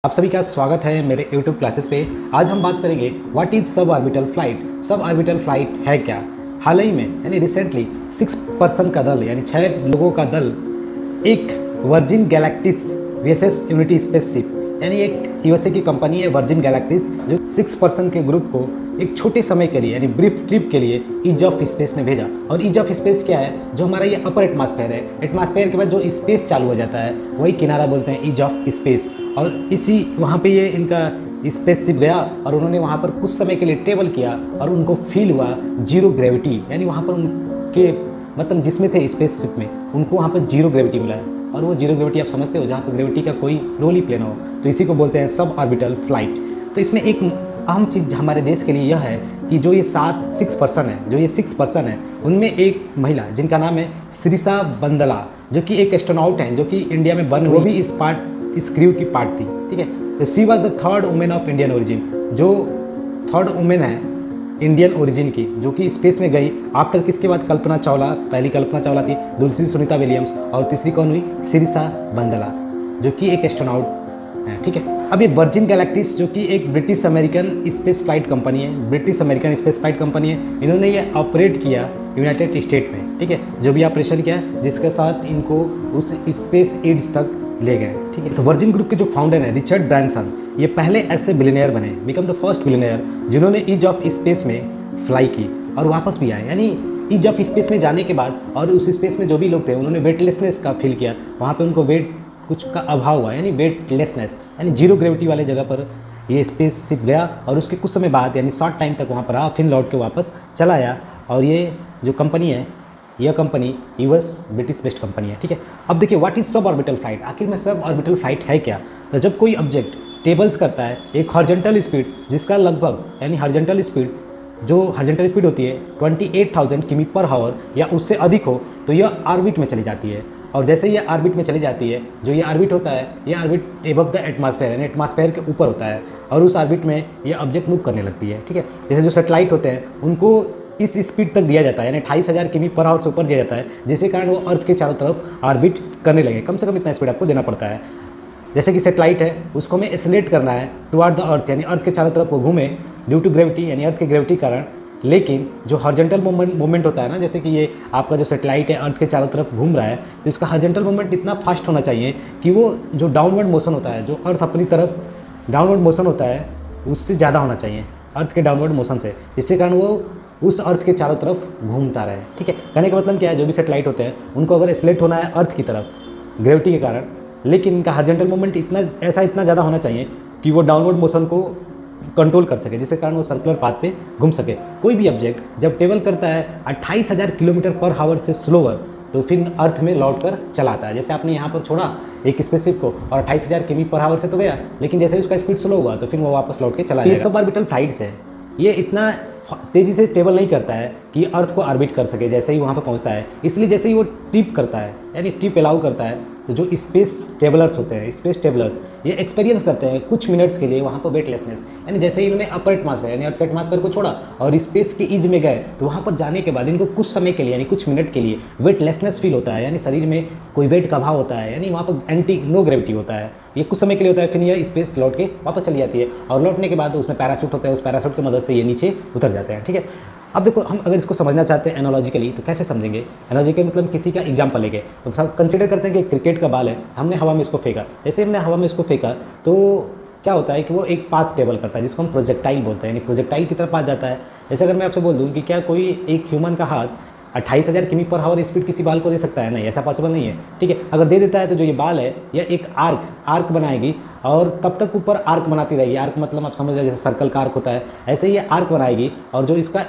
आप सभी का स्वागत है मेरे YouTube क्लासेस पे। आज हम बात करेंगे what is sub orbital flight. Sub orbital flight है क्या। हाल ही में यानी रिसेंटली 6 पर्सन का दल यानी 6 लोगों का दल एक Virgin Galactic VSS Unity spaceship यानी एक यूएसए की कंपनी है वर्जिन गैलेक्टिस, जो 6 पर्सन के ग्रुप को एक छोटे समय के लिए यानी ब्रीफ ट्रिप के लिए ईज ऑफ स्पेस में भेजा। और ईज ऑफ स्पेस क्या है, जो हमारा ये अपर एटमॉस्फेयर है, एटमॉस्फेयर के बाद जो स्पेस चालू हो जाता है वही किनारा बोलते हैं ईज ऑफ स्पेस। और इसी वहाँ पे ये इनका स्पेसशिप गया और उन्होंने वहाँ पर कुछ समय के लिए ट्रेवल किया और उनको फील हुआ जीरो ग्रेविटी, यानी वहाँ पर उनके मतलब जिसमें थे स्पेसशिप में उनको वहाँ पर जीरो ग्रेविटी मिला है। और वो जीरो ग्रेविटी आप समझते हो, जहाँ पर ग्रेविटी का कोई रोल ही प्ले ना हो, तो इसी को बोलते हैं सब ऑर्बिटल फ्लाइट। तो इसमें एक अहम चीज़ हमारे देश के लिए यह है कि जो ये 6 पर्सन है उनमें एक महिला जिनका नाम है सिरिसा बंदला, जो कि एक एस्ट्रोनॉट हैं, जो कि इंडिया में बर्न, वो भी इस क्रू की पार्ट थी। ठीक है, तो she was the third women of Indian origin, जो थर्ड वुमेन है इंडियन ओरिजिन की, जो कि स्पेस में गई। आफ्टर किसके बाद कल्पना चावला, पहली कल्पना चावला थी, दूसरी सुनीता विलियम्स और तीसरी कौन हुई, सिरिसा बंदला, जो कि एक एस्ट्रोनॉट है। ठीक है, अब ये वर्जिन गैलेक्टिस जो कि एक British American space flight company है, इन्होंने ये ऑपरेट किया यूनाइटेड स्टेट में। ठीक है, जो भी ऑपरेशन किया जिसके साथ इनको उस स्पेस एज तक ले गए। ठीक है, तो वर्जिन ग्रुप के जो फाउंडर हैं रिचर्ड ब्रांसन, ये पहले ऐसे बिलियनियर बने, बिकम द फर्स्ट बिलियनियर जिन्होंने ईज ऑफ स्पेस में फ्लाई की और वापस भी आए। यानी ईज ऑफ स्पेस में जाने के बाद और उस स्पेस में जो भी लोग थे उन्होंने वेटलेसनेस का फील किया, वहाँ पे उनको वेट कुछ का अभाव हुआ, यानी वेटलेसनेस यानी जीरो ग्रेविटी वाले जगह पर ये स्पेसशिप गया और उसके कुछ समय बाद यानी शॉर्ट टाइम तक वहाँ पर रहा, फिर लौट के वापस चला आया। और ये जो कंपनी है, यह company US British based company है। ठीक है, अब देखिए what is sub orbital flight. आखिर में सब ऑर्बिटल फ्लाइट है क्या। तो जब कोई ऑब्जेक्ट टेबल्स करता है एक हॉरिजॉन्टल स्पीड जिसका लगभग यानी हॉरिजॉन्टल स्पीड होती है 28,000 किमी पर आवर या उससे अधिक हो, तो यह ऑर्बिट में चली जाती है। और जैसे ये ऑर्बिट में चली जाती है, जो ये ऑर्बिट होता है, ये ऑर्बिट एबव द एटमॉस्फेयर यानी एटमॉस्फेयर के ऊपर होता है और उस ऑर्बिट में ये ऑब्जेक्ट मूव करने लगती है। ठीक है, जैसे जो सैटेलाइट होते हैं उनको इस स्पीड तक दिया जाता है यानी 28,000 किमी पर आवर से ऊपर दिया जाता है, जिसके कारण वो अर्थ के चारों तरफ ऑर्बिट करने लगे। कम से कम इतना स्पीड आपको देना पड़ता है। जैसे कि सैटेलाइट है उसको हमें एक्सेलरेट करना है टुवर्ड द अर्थ, यानी अर्थ के चारों तरफ वो घूमे ड्यू टू ग्रेविटी यानी अर्थ के ग्रेविटी कारण। लेकिन जो हॉरिजॉन्टल मूवमेंट होता है ना, जैसे कि ये आपका जो सैटेलाइट है अर्थ के चारों तरफ घूम रहा है, तो इसका हॉरिजॉन्टल मूवमेंट इतना फास्ट होना चाहिए कि वो जो डाउनवर्ड मोशन होता है, जो अर्थ अपनी तरफ डाउनवर्ड मोशन होता है उससे ज़्यादा होना चाहिए अर्थ के डाउनवर्ड मोशन से, जिसके कारण वो उस अर्थ के चारों तरफ घूमता रहे। ठीक है, कहने का मतलब क्या है, जो भी सैटेलाइट होते हैं उनको अगर एक्सेलरेट होना है अर्थ की तरफ ग्रेविटी के कारण, लेकिन इनका हॉरिजॉन्टल मूवमेंट इतना ज़्यादा होना चाहिए कि वो डाउनवर्ड मोशन को कंट्रोल कर सके, जिसके कारण वो सर्कुलर पाथ पे घूम सके। कोई भी ऑब्जेक्ट जब ट्रेवल करता है 28,000 किलोमीटर पर आवर से स्लोवर, तो फिर अर्थ में लौट कर चला आता है। जैसे आपने यहाँ पर छोड़ा एक स्पेसशिप को और 28,000 किमी पर आवर से तो गया, लेकिन जैसे उसका स्पीड स्लो हुआ तो फिर वो वापस लौट के चला। ये सब ऑर्बिटल फ्लाइट्स है, ये इतना तेज़ी से ट्रेवल नहीं करता है कि अर्थ को ऑर्बिट कर सके जैसे ही वहाँ पर पहुँचता है। इसलिए जैसे ही वो ट्रिप करता है यानी ट्रिप अलाउ करता है, तो जो स्पेस ट्रेवलर्स होते हैं, स्पेस ट्रेवलर्स ये एक्सपीरियंस करते हैं कुछ मिनट्स के लिए वहाँ पर वेटलेसनेस, यानी जैसे ही इन्होंने अपर एटमॉस्फेयर यानी अर्थ के एटमॉस्फेयर को छोड़ा और स्पेस के ईज में गए, तो वहाँ पर जाने के बाद इनको कुछ समय के लिए यानी कुछ मिनट के लिए वेटलेसनेस फील होता है, यानी शरीर में कोई वेट का अभाव होता है, यानी वहाँ पर नो ग्रेविटी होता है। ये कुछ समय के लिए होता है, फिर यह स्पेस लौट के वापस चली जाती है और लौटने के बाद उसमें पैराशूट होता है, उस पैराशूट की मदद से ये नीचे उतर जाते हैं। ठीक है, अब देखो हम अगर इसको समझना चाहते हैं एनालॉजिकली तो कैसे समझेंगे। एनालॉजिकली मतलब किसी का एग्जाम्पल लेके तो सब कंसिडर करते हैं कि क्रिकेट का बॉल है, हमने हवा में इसको फेंका, जैसे हमने हवा में इसको फेंका तो क्या होता है कि वो एक पाथ ट्रेवल करता है जिसको हम प्रोजेक्टाइल बोलते हैं, यानी प्रोजेक्टाइल की तरफ आ जाता है। जैसे अगर मैं आपसे बोल दूँ कि क्या कोई एक ह्यूमन का हाथ 28,000 किमी पर आवर स्पीड किसी बाल को दे सकता है, नहीं, ऐसा पॉसिबल नहीं है। ठीक है, अगर दे देता है तो जो ये बाल है यह एक आर्क बनाएगी और तब तक ऊपर आर्क बनाती रहेगी। आर्क मतलब आप समझ रहे हो जैसे सर्कल का आर्क होता है, ऐसे ही ये आर्क बनाएगी और जो इसका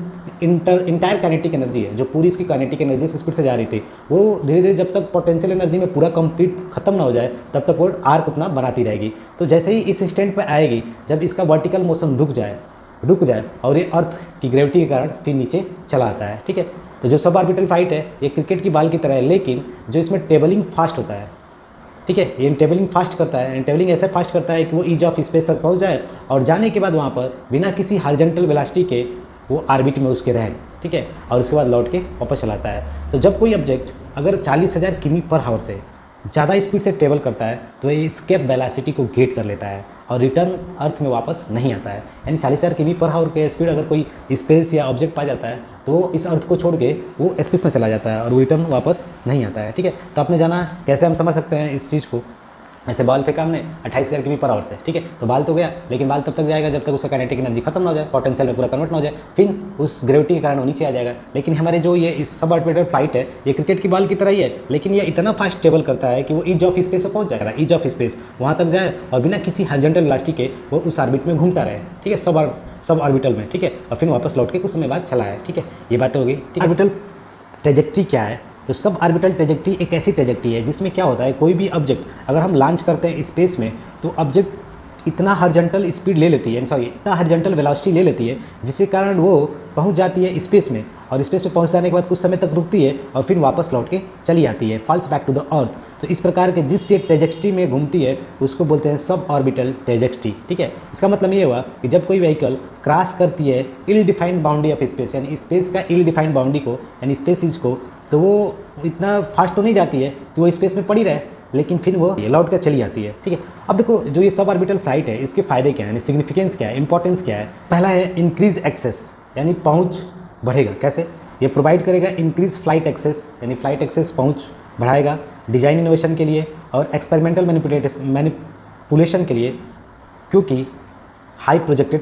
इंटायर काइनेटिक एनर्जी है, जो पूरी इसकी काइनेटिक एनर्जी इस स्पीड से जा रही थी, वो धीरे धीरे जब तक पोटेंशियल एनर्जी में पूरा कंप्लीट खत्म ना हो जाए तब तक वो आर्क उतना बनाती रहेगी। तो जैसे ही इस स्टैंड पर आएगी, जब इसका वर्टिकल मोशन रुक जाए और ये अर्थ की ग्रेविटी के कारण फिर नीचे चला आता है। ठीक है, तो जो सब ऑर्बिटल फ्लाइट है ये क्रिकेट की बॉल की तरह है, लेकिन जो इसमें ट्रेवलिंग फास्ट होता है। ठीक है, ये ट्रेवलिंग फास्ट करता है, ट्रेवलिंग ऐसे फास्ट करता है कि वो ईज ऑफ स्पेस तक पहुंच जाए और जाने के बाद वहाँ पर बिना किसी हॉरिजॉन्टल वेलोसिटी के वो ऑर्बिट में उसके रहे। ठीक है, और उसके बाद लौट के वापस चलाता है। तो जब कोई ऑब्जेक्ट अगर 40,000 किमी पर आवर से ज़्यादा स्पीड से ट्रेवल करता है तो ये स्केप वेलोसिटी को गेट कर लेता है और रिटर्न अर्थ में वापस नहीं आता है। यानी 40,000 km/h के स्पीड अगर कोई स्पेस या ऑब्जेक्ट पा जाता है तो इस अर्थ को छोड़ के वो स्पेस में चला जाता है और वो रिटर्न वापस नहीं आता है। ठीक है, तो आपने जाना कैसे हम समझ सकते हैं इस चीज़ को। ऐसे बॉल फेंका हमने 28,000 km/h से, ठीक है, तो बाल तो गया, लेकिन बाल तब तक जाएगा जब तक उसका काइनेटिक एनर्जी खत्म ना हो जाए, पोटेंशियल में पूरा कन्वर्ट ना हो जाए, फिर उस ग्रेविटी के कारण वो नीचे आ जाएगा। लेकिन हमारे जो ये इस सब ऑर्बिटल फ्लाइट है ये क्रिकेट की बॉल की तरह ही है, लेकिन ये इतना फास्ट ट्रेवल करता है कि वो ईज ऑफ स्पेस पर पहुंच जाएगा, ईज ऑफ स्पेस वहाँ तक जाए और बिना किसी हॉरिजॉन्टल वेलोसिटी के वो उस ऑर्बिट में घूमता रहे। ठीक है, सब ऑर्बिटल में, ठीक है, और फिर वापस लौट के कुछ समय बाद चला है। ठीक है, ये बातें हो गई। ऑर्बिटल ट्रेजेक्ट्री क्या है? तो सब ऑर्बिटल ट्रेजेक्ट्री एक ऐसी ट्रेजेक्ट्री है जिसमें क्या होता है, कोई भी ऑब्जेक्ट अगर हम लॉन्च करते हैं स्पेस में तो ऑब्जेक्ट इतना हॉरिजॉन्टल स्पीड ले लेती है, इतना हॉरिजॉन्टल वेलोसिटी ले लेती है जिसके कारण वो पहुंच जाती है स्पेस में, और स्पेस में पहुंच जाने के बाद कुछ समय तक रुकती है और फिर वापस लौट के चली आती है, falls back to the earth. तो इस प्रकार के जिस ट्रेजेक्ट्री में घूमती है उसको बोलते हैं सब ऑर्बिटल ट्रेजेक्ट्री। ठीक है, इसका मतलब ये हुआ कि जब कोई व्हीकल क्रॉस करती है ill defined boundary of space, यानी स्पेस का इल डिफाइंड बाउंड्री को, यानी स्पेसिस को, तो वो इतना फास्ट तो नहीं जाती है कि वो स्पेस में पड़ी रहे, लेकिन फिर वो लौट कर चली जाती है। ठीक है, अब देखो जो ये सब ऑर्बिटल फ्लाइट है इसके फ़ायदे क्या है, यानी सिग्निफिकेंस क्या है, इंपॉर्टेंस क्या है। पहला है इंक्रीज एक्सेस, यानी पहुंच बढ़ेगा। कैसे? ये प्रोवाइड करेगा इंक्रीज फ्लाइट एक्सेस, यानी फ्लाइट एक्सेस पहुंच बढ़ाएगा डिज़ाइन इनोवेशन के लिए और एक्सपेरिमेंटल मैनिपुलेशन के लिए, क्योंकि हाई प्रोजेक्टेड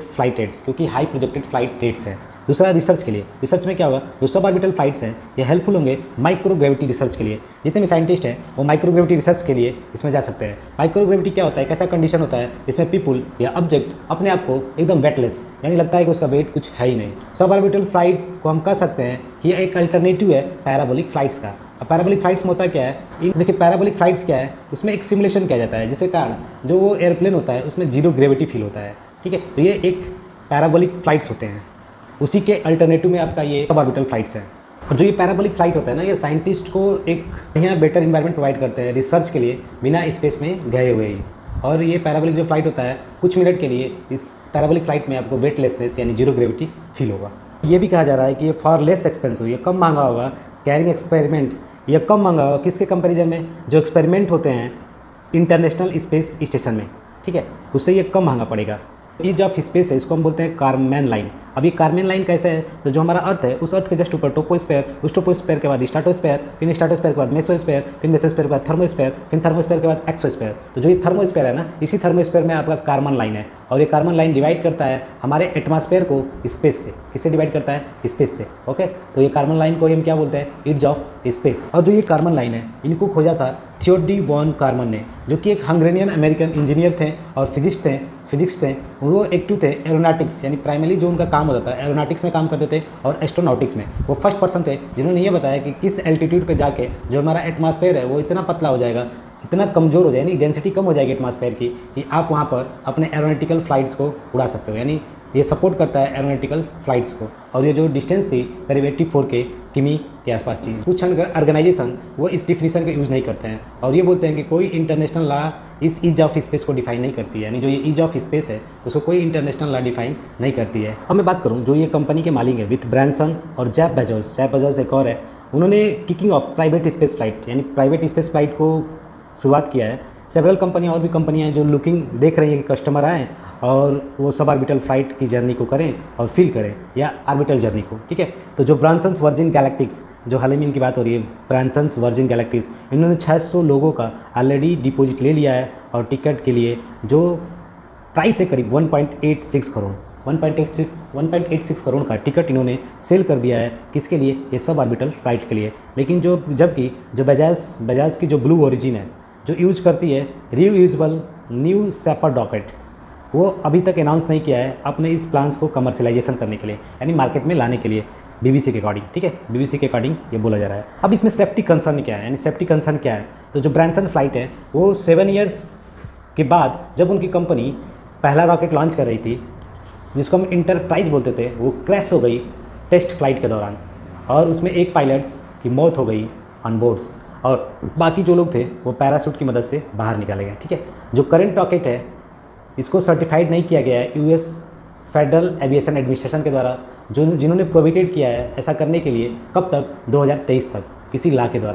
फ्लाइट रेट्स हैं। दूसरा रिसर्च के लिए, रिसर्च में क्या होगा, जो सब ऑर्बिटल फ्लाइट्स हैं ये हेल्पफुल होंगे माइक्रोग्रेविटी रिसर्च के लिए। जितने भी साइंटिस्ट हैं वो माइक्रोग्रेविटी रिसर्च के लिए इसमें जा सकते हैं। माइक्रोग्रेविटी क्या होता है, कैसा कंडीशन होता है, इसमें पीपल या ऑब्जेक्ट अपने आप को एकदम वेटलेस, यानी लगता है कि उसका वेट कुछ है ही नहीं। सब ऑर्बिटल फ्लाइट को हम कह सकते हैं कि ये एक अल्टरनेटिव है पैराबोलिक फ्लाइट्स का। अब पैराबोलिक फ्लाइट्स में होता क्या है, देखिए पैराबोलिक फ्लाइट्स क्या है, उसमें एक सिमुलेशन किया जाता है जिसके कारण जो वो एयरप्लेन होता है उसमें जीरो ग्रेविटी फील होता है। ठीक है, तो ये एक पैराबोलिक फ्लाइट्स होते हैं, उसी के अल्टरनेटिव में आपका ये सब ऑर्बिटल फ्लाइट्स हैं। और जो ये पैराबोलिक फ्लाइट होता है ना, ये साइंटिस्ट को एक बढ़िया बेटर इन्वायरमेंट प्रोवाइड करते हैं रिसर्च के लिए बिना स्पेस में गए हुए ही। और ये पैराबोलिक जो फ्लाइट होता है कुछ मिनट के लिए इस पैराबोलिक फ्लाइट में आपको वेटलेसनेस यानी जीरो ग्रेविटी फील होगा। ये भी कहा जा रहा है कि ये फॉर लेस एक्सपेंसिव, ये कम महंगा होगा, कैरिंग एक्सपेरिमेंट ये कम महंगा होगा। किसके कंपेरिजन में? जो एक्सपेरिमेंट होते हैं इंटरनेशनल स्पेस स्टेशन में, ठीक है, उससे ये कम महंगा पड़ेगा। ईज ऑफ स्पेस है, इसको हम बोलते हैं कारमैन लाइन। अब ये कारमैन लाइन कैसे है, तो जो हमारा अर्थ है उस अर्थ के जस्ट ऊपर टोपोस्फेयर, उस टोपोस्फेयर के बाद स्ट्रेटोस्फेयर, फिर स्ट्रेटोस्फेयर के बाद मेसोस्फेयर, फिर मेसोस्फेयर के बाद थर्मोस्फेयर, फिर थर्मोस्फेयर के बाद एक्सोस्फेयर। तो जो ये थर्मोस्फेयर है ना, इसी थर्मोस्फेयर में आपका कारमन लाइन है, और ये कारमन लाइन डिवाइड करता है हमारे एटमॉस्फेयर को स्पेस से। किससे डिवाइड करता है? स्पेस से। ओके, तो ये कारमन लाइन को हम क्या बोलते हैं? Edge of space. और जो ये कारमन लाइन है इनको खोजा था थियोडोर वॉन कारमन ने, जो कि एक हंगेरियन अमेरिकन इंजीनियर थे और फिजिक्स थे। वो एक्टिव थे एरोनॉटिक्स, यानी प्राइमरी जो उनका काम होता था एरोनॉटिक्स में काम करते थे और एस्ट्रोनॉटिक्स में। वो फर्स्ट पर्सन थे जिन्होंने ये बताया कि किस एल्टीट्यूड पे जाके जो हमारा एटमॉस्फेयर है वो इतना पतला हो जाएगा, इतना कमज़ोर हो जाए, यानी डेंसिटी कम हो जाएगी एटमॉस्फेयर की, कि आप वहाँ पर अपने एरोनॉटिकल फ्लाइट्स को उड़ा सकते हो। यानी ये सपोर्ट करता है एरोनॉटिकल फ्लाइट्स को। और ये जो डिस्टेंस थी करीब 84 किमी के आसपास थी। कुछ ऑर्गेनाइजेशन वो इस डिफिनीशन का यूज़ नहीं करते हैं और ये बोलते हैं कि कोई इंटरनेशनल लॉ इस ईज ऑफ स्पेस को डिफाइन नहीं करती है, यानी जो ये ईज ऑफ स्पेस है उसको कोई इंटरनेशनल लॉ डिफाइन नहीं करती है। अब मैं बात करूँ जो ये कंपनी के मालिक है विथ ब्रांसन और जेफ बेजोस एक और है, उन्होंने kicking off private space flight, यानी प्राइवेट स्पेस फ्लाइट को शुरुआत किया है। सेवरल कंपनियाँ और भी कंपनियाँ हैं जो लुकिंग देख रही हैं कि कस्टमर आएँ और वो सब ऑर्बिटल फ्लाइट की जर्नी को करें और फील करें, या ऑर्बिटल जर्नी को। ठीक है, तो जो ब्रांसन्स वर्जिन गैलेक्टिक्स, जो हाल ही में इनकी बात हो रही है, ब्रांसन्स वर्जिन गैलेक्टिक्स, इन्होंने 600 लोगों का ऑलरेडी डिपॉजिट ले लिया है और टिकट के लिए जो प्राइस है करीब 1.86 करोड़ 1.86 करोड़ का टिकट इन्होंने सेल कर दिया है। किसके लिए? ये सब ऑर्बिटल फ्लाइट के लिए। लेकिन जबकि जो बजाज की जो ब्लू ओरिजिन है जो यूज़ करती है रीयूजेबल न्यू सेपर रॉकेट, वो अभी तक अनाउंस नहीं किया है अपने इस प्लान्स को कमर्शलाइजेशन करने के लिए, यानी मार्केट में लाने के लिए, बीबीसी के अकॉर्डिंग। ठीक है, बीबीसी के अकॉर्डिंग ये बोला जा रहा है। अब इसमें सेफ्टी कंसर्न क्या है, यानी सेफ्टी कंसर्न क्या है, तो जो ब्रांसन फ्लाइट है वो 7 ईयर्स के बाद जब उनकी कंपनी पहला रॉकेट लॉन्च कर रही थी जिसको हम इंटरप्राइज बोलते थे, वो क्रैश हो गई टेस्ट फ्लाइट के दौरान और उसमें एक पायलट्स की मौत हो गई ऑन बोर्ड्स, और बाकी जो लोग थे वो पैराशूट की मदद से बाहर निकाले गए। ठीक है, जो करंट रॉकेट है इसको सर्टिफाइड नहीं किया गया है यूएस फेडरल एविएशन एडमिनिस्ट्रेशन के द्वारा, जिन्होंने प्रोहिबिटेड किया है ऐसा करने के लिए। कब तक? 2023 तक, किसी लॉ के द्वारा।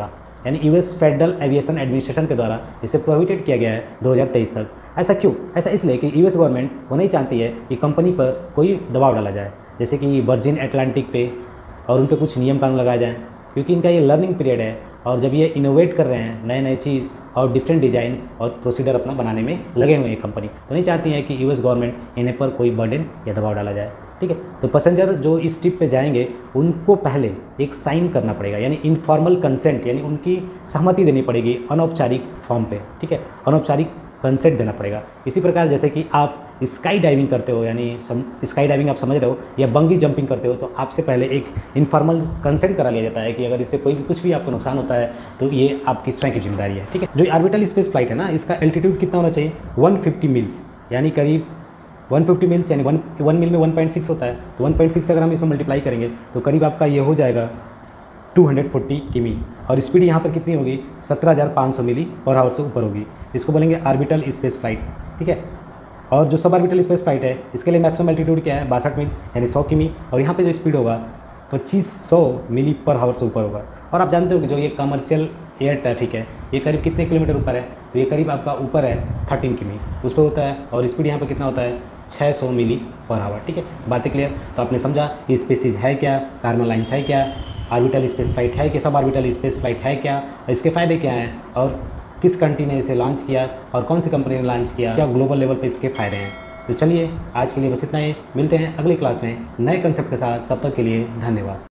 यानी यूएस फेडरल एविएशन एडमिनिस्ट्रेशन के द्वारा इसे प्रोहिबिटेड किया गया है 2023 तक। ऐसा क्यों? ऐसा इसलिए कि यूएस गवर्नमेंट वो नहीं चाहती है कि कंपनी पर कोई दबाव डाला जाए, जैसे कि वर्जिन एटलांटिक पे, और उन पर कुछ नियम कानून लगाए जाएँ, क्योंकि इनका ये लर्निंग पीरियड है और जब ये इनोवेट कर रहे हैं नए नए चीज़ और डिफरेंट डिज़ाइंस और प्रोसीडर अपना बनाने में लगे हुए हैं कंपनी, तो नहीं चाहती है कि यूएस गवर्नमेंट इन्हें पर कोई बर्डन या दबाव डाला जाए। ठीक है, तो पैसेंजर जो इस ट्रिप पे जाएंगे उनको पहले एक साइन करना पड़ेगा, यानी इनफॉर्मल कंसेंट, यानी उनकी सहमति देनी पड़ेगी अनौपचारिक फॉर्म पे। ठीक है, अनौपचारिक कंसेंट देना पड़ेगा। इसी प्रकार जैसे कि आप स्काई डाइविंग करते हो, यानी स्काई डाइविंग आप समझ रहे हो, या बंगी जंपिंग करते हो, तो आपसे पहले एक इनफॉर्मल कंसेंट करा लिया जाता है कि अगर इससे कोई भी कुछ भी आपको नुकसान होता है तो ये आपकी स्वयं की जिम्मेदारी है। ठीक है, जो ऑर्बिटल स्पेस फ्लाइट है ना, इसका एल्टीट्यूड कितना होना चाहिए? 150 मील्स, यानी करीब 150 मील्स, यानी 1 मील में 1.6 होता है, तो 1.6 अगर हम इसमें मल्टीप्लाई करेंगे तो करीब आपका ये हो जाएगा 240 किमी, और स्पीड यहाँ पर कितनी होगी? 17,500 मिली पर आवर से ऊपर होगी। इसको बोलेंगे ऑर्बिटल स्पेस फ्लाइट। ठीक है, और जो सब ऑर्बिटल स्पेस फ्लाइट है इसके लिए मैक्सिमम एल्टीट्यूड क्या है? 62 मील्स, यानी 100 किमी, और यहाँ पे जो स्पीड होगा 2500 मिली पर आवर से ऊपर होगा। और आप जानते हो कि जो ये कमर्शियल एयर ट्रैफिक है ये करीब कितने किलोमीटर ऊपर है? तो ये करीब आपका ऊपर है 13 किमी उस पर होता है, और स्पीड यहाँ पर कितना होता है? 600 मिली पर आवर। ठीक है, बातें क्लियर? तो आपने समझा कि स्पेसीज है क्या, कार्बन लाइन्स है क्या, ऑर्बिटल स्पेस फ्लाइट है कि सब ऑर्बिटल स्पेस फ्लाइट है क्या, इसके फ़ायदे क्या हैं, और किस कंट्री ने इसे लॉन्च किया और कौन सी कंपनी ने लॉन्च किया, क्या ग्लोबल लेवल पे इसके फ़ायदे हैं। तो चलिए आज के लिए बस इतना ही, मिलते हैं अगली क्लास में नए कंसेप्ट के साथ, तब तक के लिए धन्यवाद।